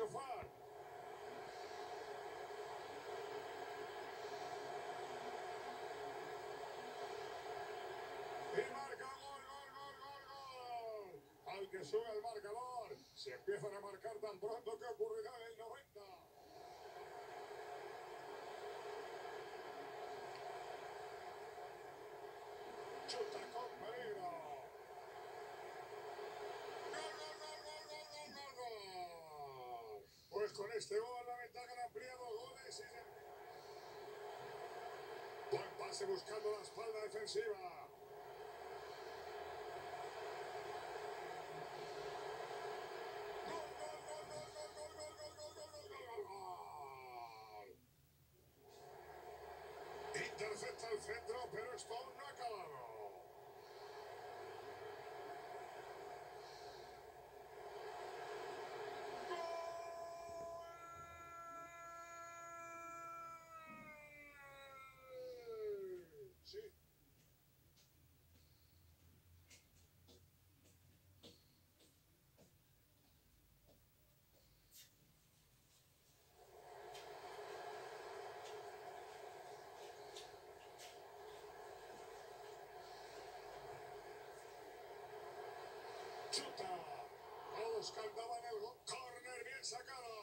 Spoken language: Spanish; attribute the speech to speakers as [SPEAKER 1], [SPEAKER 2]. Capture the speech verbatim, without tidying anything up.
[SPEAKER 1] enchufar. Y marca gol, gol, gol, gol, gol. Al que sube el marcador. Se empiezan a marcar tan pronto que ocurrirá en el noventa. Chuta con peligro. ¡Gol, gol, gol, gol, gol, gol, gol, gol! Pues con este gol la ventaja han ampliado goles y se... Buen pase buscando la espalda defensiva. ¡Gol, gol, gol, gol, gol, gol, gol, gol, gol, gol, gol, gol, gol! Intercepta el centro, pero esto aún no ha acabado. Sí. Chuta. Todos cantaban el gol. Corner bien sacado.